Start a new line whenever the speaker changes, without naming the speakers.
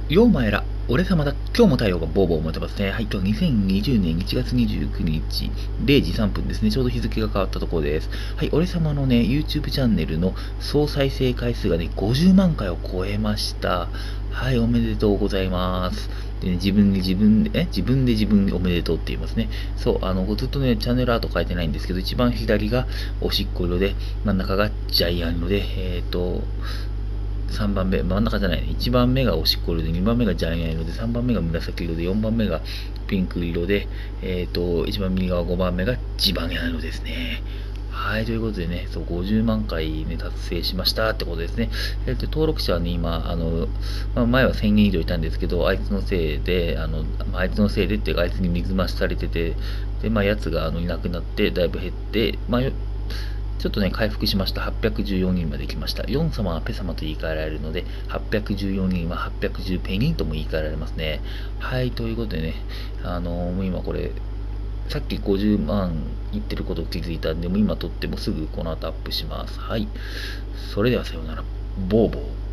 ようまえら、俺様だ、今日も太陽がボーボー持ってますね。はい、今日2020年1月29日、0時3分ですね。ちょうど日付が変わったところです。はい、俺様のね、YouTube チャンネルの総再生回数がね、50万回を超えました。はい、おめでとうございます。でね、自分におめでとうって言いますね。そう、ずっとね、チャンネルアート書いてないんですけど、一番左がおしっこ色で、真ん中がジャイアン色で、3番目、真ん中じゃないね。1番目がおしっこ色で、2番目がジャイアン色で、3番目が紫色で、4番目がピンク色で、一番右側5番目がジバニャン色ですね。はい、ということでね、そう、50万回ね、達成しましたってことですね。登録者はね、今、前は1000人以上いたんですけど、あいつのせいで、あいつのせいでっていうか、あいつに水増しされてて、で、やつがいなくなって、だいぶ減って、ちょっとね、回復しました。814人まで来ました。4様はペ様と言い換えられるので、814人は810ペニンとも言い換えられますね。はい、ということでね、もう今これ、さっき50万いってることを気づいたんで、もう今撮ってもすぐこの後アップします。はい。それではさようなら。ボーボー。